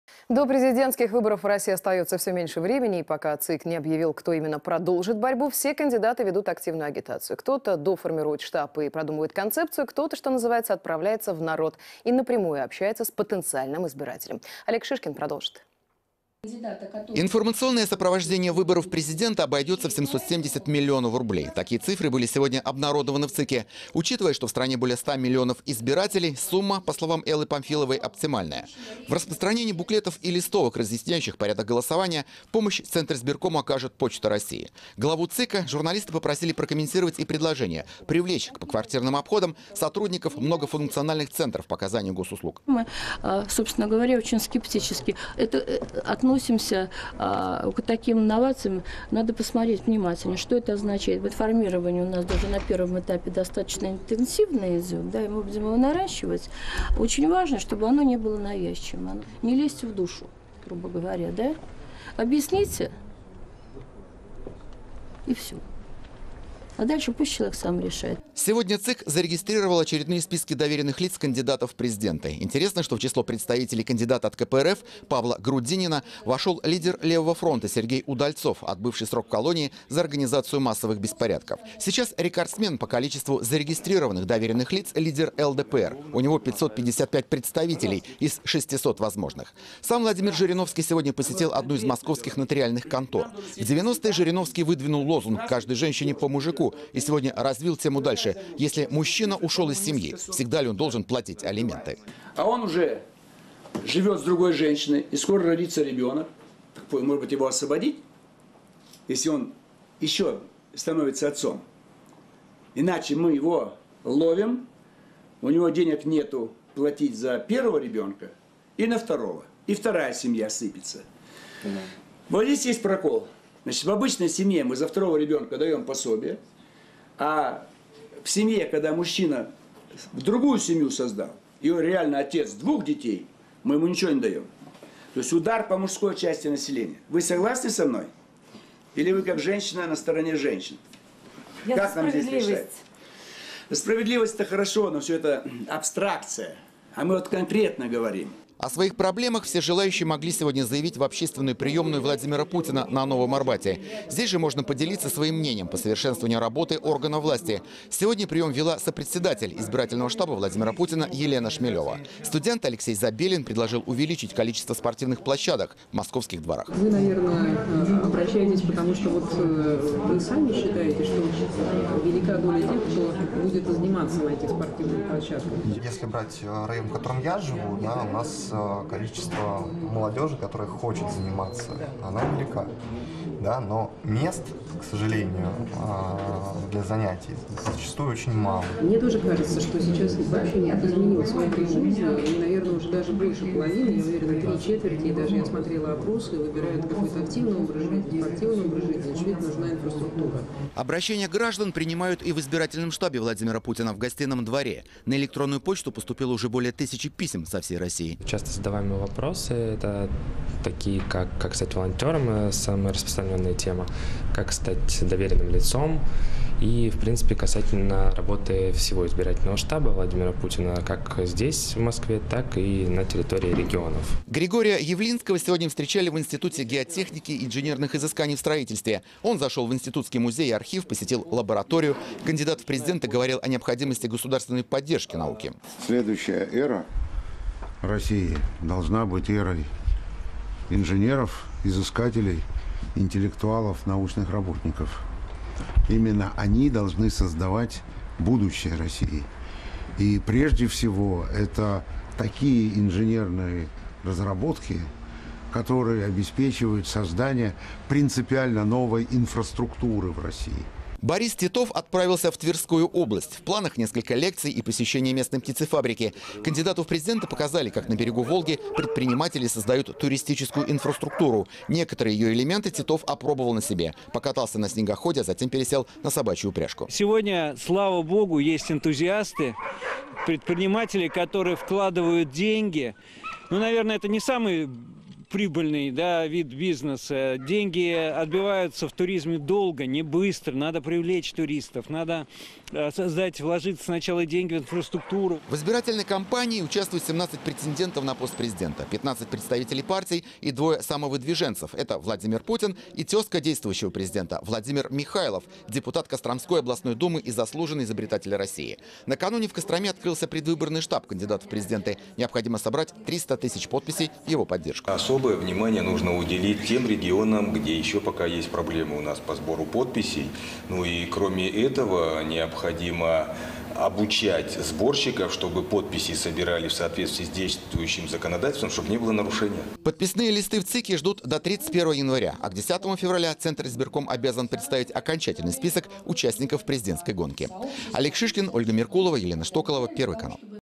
До президентских выборов в России остается все меньше времени, и пока ЦИК не объявил, кто именно продолжит борьбу, все кандидаты ведут активную агитацию. Кто-то доформирует штаб и продумывает концепцию, кто-то, что называется, отправляется в народ и напрямую общается с потенциальным избирателем. Олег Шишкин продолжит. Информационное сопровождение выборов президента обойдется в 770 миллионов рублей. Такие цифры были сегодня обнародованы в ЦИКе. Учитывая, что в стране более 100 миллионов избирателей, сумма, по словам Эллы Памфиловой, оптимальная. В распространении буклетов и листовок, разъясняющих порядок голосования, помощь Центризбиркому окажет Почта России. Главу ЦИКа журналисты попросили прокомментировать и предложение привлечь к поквартирным обходам сотрудников многофункциональных центров по оказанию госуслуг. Мы, собственно говоря, очень скептически относимся к таким инновациям. Надо посмотреть внимательно, что это означает. Вот формирование у нас даже на первом этапе достаточно интенсивно идет, да, и мы будем его наращивать. Очень важно, чтобы оно не было навязчивым. Не лезьте в душу, грубо говоря, да? Объясните, и все. А дальше пусть человек сам решает. Сегодня ЦИК зарегистрировал очередные списки доверенных лиц кандидатов в президенты. Интересно, что в число представителей кандидата от КПРФ Павла Грудинина вошел лидер Левого фронта Сергей Удальцов, отбывший срок в колонии за организацию массовых беспорядков. Сейчас рекордсмен по количеству зарегистрированных доверенных лиц лидер ЛДПР. У него 555 представителей из 600 возможных. Сам Владимир Жириновский сегодня посетил одну из московских нотариальных контор. В 90-е Жириновский выдвинул лозунг «Каждой женщине по мужику» и сегодня развил тему дальше. Если мужчина ушел из семьи, всегда ли он должен платить алименты? А он уже живет с другой женщиной, и скоро родится ребенок. Может быть, его освободить, если он еще становится отцом. Иначе мы его ловим, у него денег нету платить за первого ребенка и на второго. И вторая семья сыпется. Вот здесь есть прокол. Значит, в обычной семье мы за второго ребенка даем пособие, а в семье, когда мужчина в другую семью создал, и он реально отец двух детей, мы ему ничего не даем. То есть удар по мужской части населения. Вы согласны со мной? Или вы как женщина на стороне женщин? Как нам здесь решать? Справедливость это хорошо, но все это абстракция. А мы вот конкретно говорим. О своих проблемах все желающие могли сегодня заявить в общественную приемную Владимира Путина на Новом Арбате. Здесь же можно поделиться своим мнением по совершенствованию работы органов власти. Сегодня прием вела сопредседатель избирательного штаба Владимира Путина Елена Шмелева. Студент Алексей Забелин предложил увеличить количество спортивных площадок в московских дворах. Вы, наверное, обращаетесь, потому что вот вы сами считаете, что велика доля тех, кто будет заниматься на этих спортивных площадках. Если брать район, в котором я живу, да, у нас количество молодежи, которая хочет заниматься, она велика. Да, но мест, к сожалению, для занятий зачастую очень мало. Мне тоже кажется, что сейчас вообще не изменилось в этой жизни, и, наверное, уже даже больше половины, я уверена, 3/4, и даже я смотрела опросы, выбирают какой-то активный образ жизни, спортивный образ жизни, очевидно, нужна инфраструктура. Обращения граждан принимают и в избирательном штабе Владимира Путина в Гостином дворе. На электронную почту поступило уже более 1000 писем со всей России. Часто задаваемые вопросы, это такие, как стать волонтером, самая распространенная тема, как стать доверенным лицом и, в принципе, касательно работы всего избирательного штаба Владимира Путина, как здесь, в Москве, так и на территории регионов. Григория Явлинского сегодня встречали в Институте геотехники и инженерных изысканий в строительстве. Он зашел в Институтский музей и архив, посетил лабораторию. Кандидат в президенты говорил о необходимости государственной поддержки науки. Следующая эра России должна быть эрой инженеров, изыскателей, интеллектуалов, научных работников. Именно они должны создавать будущее России. И прежде всего это такие инженерные разработки, которые обеспечивают создание принципиально новой инфраструктуры в России. Борис Титов отправился в Тверскую область. В планах несколько лекций и посещение местной птицефабрики. Кандидату в президенты показали, как на берегу Волги предприниматели создают туристическую инфраструктуру. Некоторые ее элементы Титов опробовал на себе. Покатался на снегоходе, а затем пересел на собачью упряжку. Сегодня, слава богу, есть энтузиасты, предприниматели, которые вкладывают деньги. Ну, наверное, это не самый прибыльный, да, вид бизнеса. Деньги отбиваются в туризме долго, не быстро. Надо привлечь туристов, надо вложить сначала деньги в инфраструктуру. В избирательной кампании участвуют 17 претендентов на пост президента, 15 представителей партий и 2 самовыдвиженцев. Это Владимир Путин и тезка действующего президента Владимир Михайлов, депутат Костромской областной думы и заслуженный изобретатель России. Накануне в Костроме открылся предвыборный штаб кандидатов в президенты. Необходимо собрать 300 тысяч подписей в его поддержку. Особое внимание нужно уделить тем регионам, где еще пока есть проблемы у нас по сбору подписей. Ну и кроме этого необходимо обучать сборщиков, чтобы подписи собирали в соответствии с действующим законодательством, чтобы не было нарушения. Подписные листы в ЦИКе ждут до 31 января, а к 10 февраля Центр избирком обязан представить окончательный список участников президентской гонки. Олег Шишкин, Ольга Меркулова, Елена Штоколова, Первый канал.